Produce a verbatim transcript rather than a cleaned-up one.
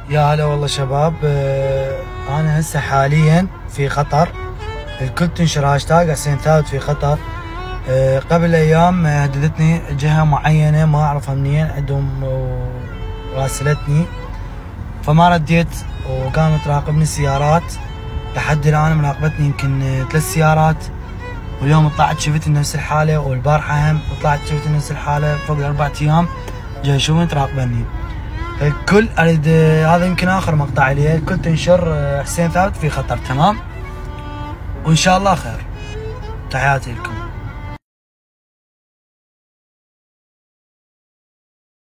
يا هلا والله شباب. انا هسه حاليا في خطر. الكل تنشر هاشتاج حسين ثابت في خطر. قبل ايام هددتني جهه معينه ما اعرفها منين عندهم وراسلتني، فما رديت وقامت تراقبني السيارات لحد الان. مراقبتني يمكن ثلاث سيارات، واليوم طلعت شفت نفس الحاله، والبارحه هم طلعت شفت نفس الحاله. فوق الاربع ايام جاي يشوفني تراقبني. الكل اريد، هذا يمكن اخر مقطع لي، الكل تنشر حسين ثابت في خطر. تمام، وان شاء الله خير. تحياتي لكم.